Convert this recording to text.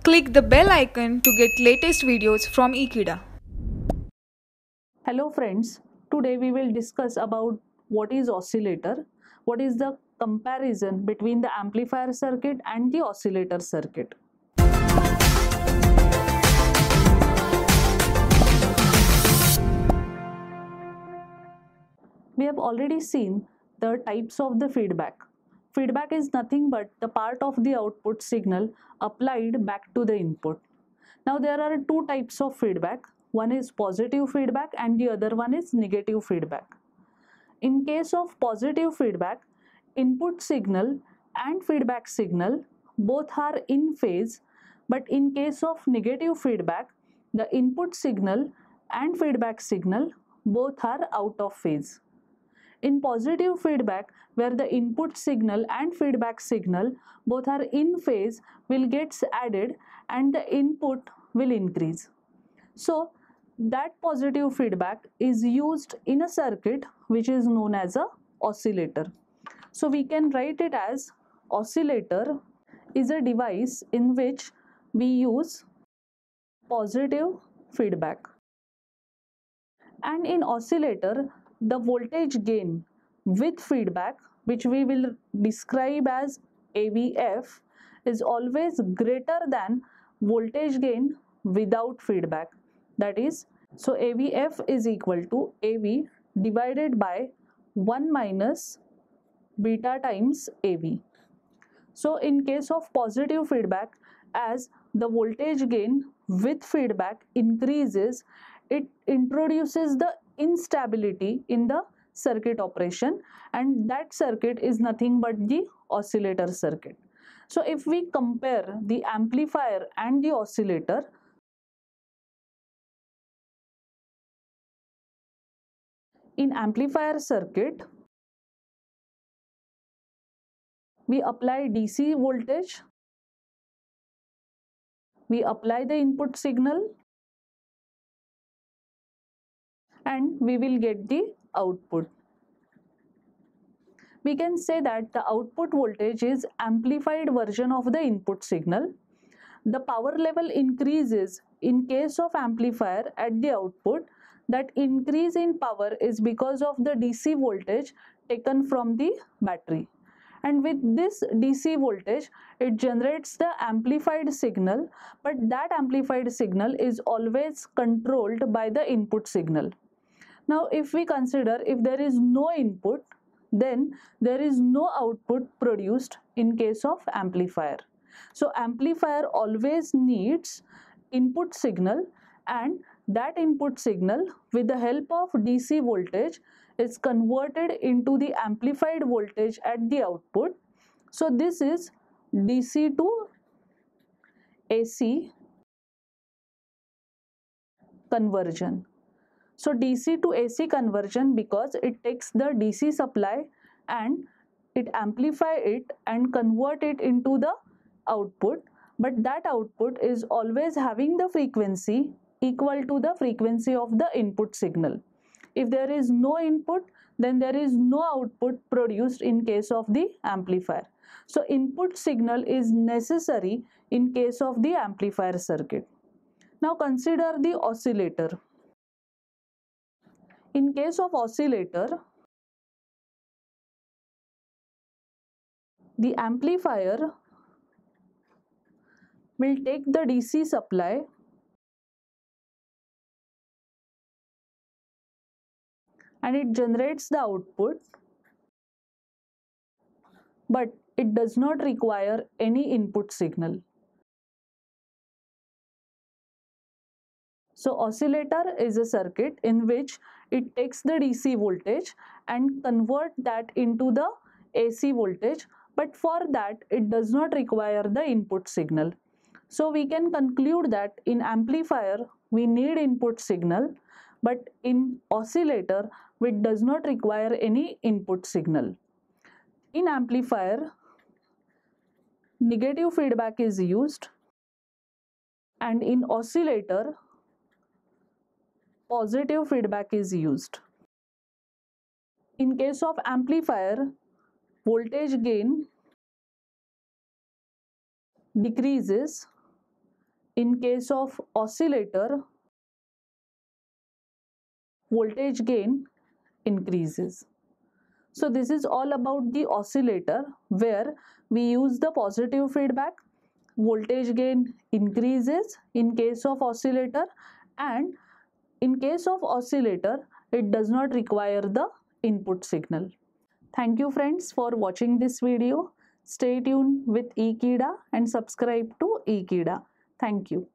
Click the bell icon to get latest videos from Ekeeda. Hello friends, today we will discuss about what is oscillator, what is the comparison between the amplifier circuit and the oscillator circuit. We have already seen the types of the feedback. Feedback is nothing but the part of the output signal applied back to the input. Now there are two types of feedback. One is positive feedback and the other one is negative feedback. In case of positive feedback, input signal and feedback signal both are in phase, but in case of negative feedback, the input signal and feedback signal both are out of phase. In positive feedback, where the input signal and feedback signal both are in phase, will get added and the input will increase. So that positive feedback is used in a circuit which is known as a oscillator. So we can write it as oscillator is a device in which we use positive feedback. And in oscillator, the voltage gain with feedback, which we will describe as AVF, is always greater than voltage gain without feedback. That is, so AVF is equal to AV divided by 1 minus beta times AV. So in case of positive feedback, as the voltage gain with feedback increases, it introduces the instability in the circuit operation, and that circuit is nothing but the oscillator circuit. So if we compare the amplifier and the oscillator, in amplifier circuit, we apply DC voltage, we apply the input signal, and we will get the output. We can say that the output voltage is amplified version of the input signal. The power level increases in case of amplifier at the output. That increase in power is because of the DC voltage taken from the battery. And with this DC voltage, it generates the amplified signal, but that amplified signal is always controlled by the input signal. Now, if we consider if there is no input, then there is no output produced in case of amplifier. So amplifier always needs input signal, and that input signal with the help of DC voltage is converted into the amplified voltage at the output. So this is DC to AC conversion. So DC to AC conversion, because it takes the DC supply and it amplify it and convert it into the output, but that output is always having the frequency equal to the frequency of the input signal. If there is no input, then there is no output produced in case of the amplifier. So input signal is necessary in case of the amplifier circuit. Now consider the oscillator. In case of oscillator, the amplifier will take the DC supply and it generates the output, but it does not require any input signal. So oscillator is a circuit in which it takes the DC voltage and convert that into the AC voltage, but for that it does not require the input signal. So we can conclude that in amplifier we need input signal, but in oscillator it does not require any input signal. In amplifier, negative feedback is used, and in oscillator, positive feedback is used. In case of amplifier, voltage gain decreases In case of oscillator, voltage gain increases. So this is all about the oscillator, where we use the positive feedback, voltage gain increases in case of oscillator, and in case of oscillator it does not require the input signal. Thank you friends for watching this video. Stay tuned with Ekeeda and subscribe to Ekeeda. Thank you.